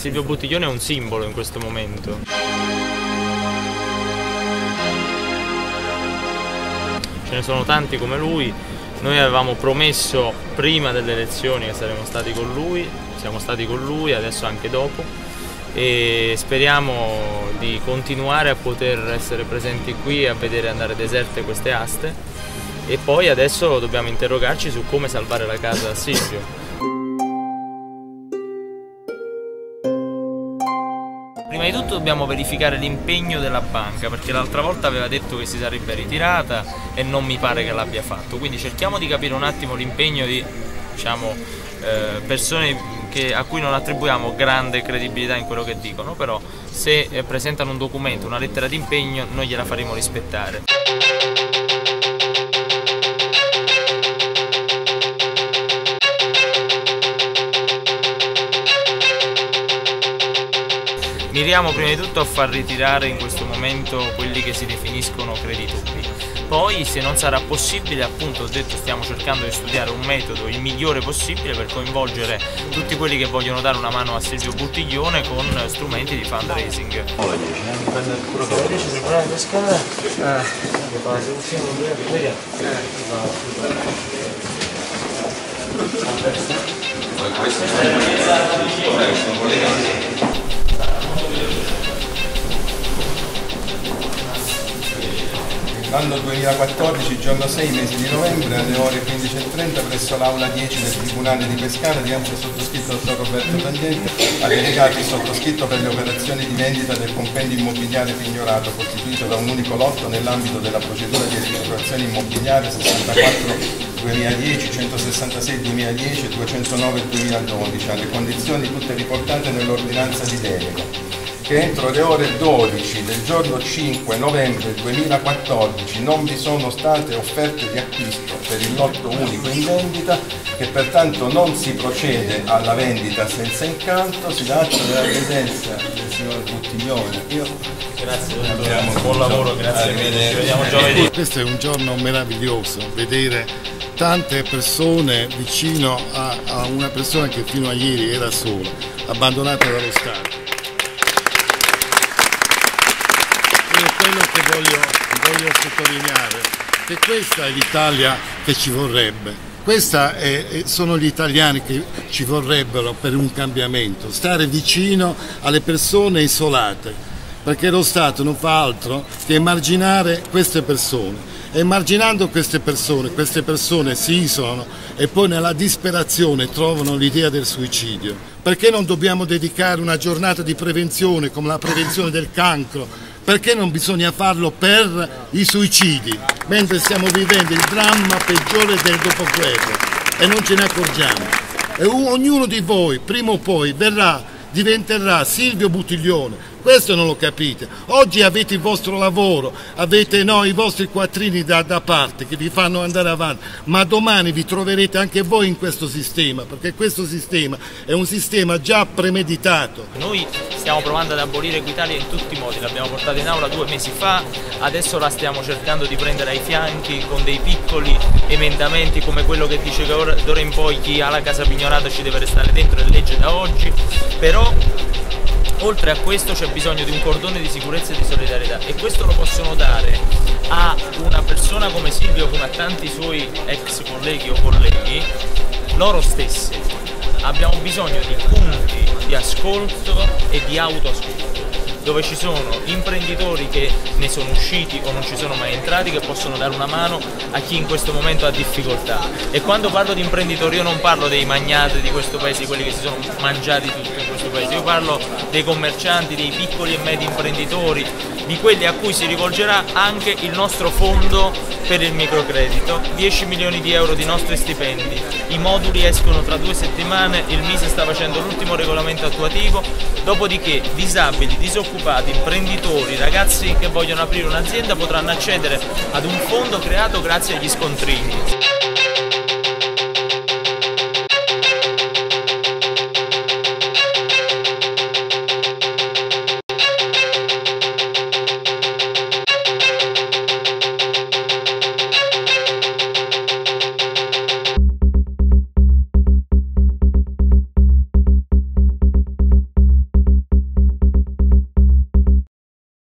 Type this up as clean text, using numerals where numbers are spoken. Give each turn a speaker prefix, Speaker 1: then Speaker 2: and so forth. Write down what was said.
Speaker 1: Silvio Buttiglione è un simbolo in questo momento. Ce ne sono tanti come lui. Noi avevamo promesso prima delle elezioni che saremmo stati con lui, siamo stati con lui, adesso anche dopo, e speriamo di continuare a poter essere presenti qui e a vedere andare deserte queste aste, e poi adesso dobbiamo interrogarci su come salvare la casa a Silvio. Prima di tutto dobbiamo verificare l'impegno della banca, perché l'altra volta aveva detto che si sarebbe ritirata e non mi pare che l'abbia fatto, quindi cerchiamo di capire un attimo l'impegno di, diciamo, persone a cui non attribuiamo grande credibilità in quello che dicono, però se presentano un documento, una lettera di impegno, noi gliela faremo rispettare. Miriamo prima di tutto a far ritirare in questo momento quelli che si definiscono creditori. Poi, se non sarà possibile, appunto ho detto, stiamo cercando di studiare un metodo il migliore possibile per coinvolgere tutti quelli che vogliono dare una mano a Silvio Buttiglione con strumenti di fundraising.
Speaker 2: L'anno 2014, giorno 6, mese di novembre, alle ore 15:30, presso l'aula 10 del Tribunale di Pescara, dinanzi al sottoscritto dottor Roberto Tangente, ha delegato il sottoscritto per le operazioni di vendita del compendio immobiliare pignorato, costituito da un unico lotto nell'ambito della procedura di ristrutturazione immobiliare 64/2010, 166/2010 e 209/2012, alle condizioni tutte riportate nell'ordinanza di delega, che entro le ore 12 del giorno 5 novembre 2014 non vi sono state offerte di acquisto per il lotto unico in vendita, che pertanto non si procede alla vendita senza incanto. Si dà atto della presenza del signor Buttiglione.
Speaker 1: Grazie, buon lavoro, grazie, ci vediamo giovedì.
Speaker 3: Questo è un giorno meraviglioso, vedere tante persone vicino a una persona che fino a ieri era sola, abbandonata dallo Stato. Quello che voglio sottolineare, che questa è l'Italia che ci vorrebbe, sono gli italiani che ci vorrebbero per un cambiamento, stare vicino alle persone isolate, perché lo Stato non fa altro che emarginare queste persone. Emarginando queste persone si isolano e poi nella disperazione trovano l'idea del suicidio. Perché non dobbiamo dedicare una giornata di prevenzione come la prevenzione del cancro? Perché non bisogna farlo per i suicidi, mentre stiamo vivendo il dramma peggiore del dopoguerra e non ce ne accorgiamo? E ognuno di voi, prima o poi, diventerà Silvio Buttiglione. Questo non lo capite. Oggi avete il vostro lavoro, avete i vostri quattrini da parte che vi fanno andare avanti, ma domani vi troverete anche voi in questo sistema, perché questo sistema è un sistema già premeditato.
Speaker 1: Noi stiamo provando ad abolire Equitalia in tutti i modi, l'abbiamo portata in aula 2 mesi fa, adesso la stiamo cercando di prendere ai fianchi con dei piccoli emendamenti come quello che dice che d'ora in poi chi ha la casa pignorata ci deve restare dentro, è legge da oggi, però oltre a questo c'è bisogno di un cordone di sicurezza e di solidarietà, e questo lo possono dare a una persona come Silvio, come a tanti suoi ex colleghi o colleghi, loro stessi. Abbiamo bisogno di punti di ascolto e di autoascolto, dove ci sono imprenditori che ne sono usciti o non ci sono mai entrati, che possono dare una mano a chi in questo momento ha difficoltà. E quando parlo di imprenditori io non parlo dei magnati di questo paese, quelli che si sono mangiati tutto in questo paese, io parlo dei commercianti, dei piccoli e medi imprenditori, di quelli a cui si rivolgerà anche il nostro fondo per il microcredito, 10 milioni di euro di nostri stipendi. I moduli escono tra 2 settimane, il MISE sta facendo l'ultimo regolamento attuativo, dopodiché disabili, disoccupati, imprenditori, ragazzi che vogliono aprire un'azienda potranno accedere ad un fondo creato grazie agli scontrini.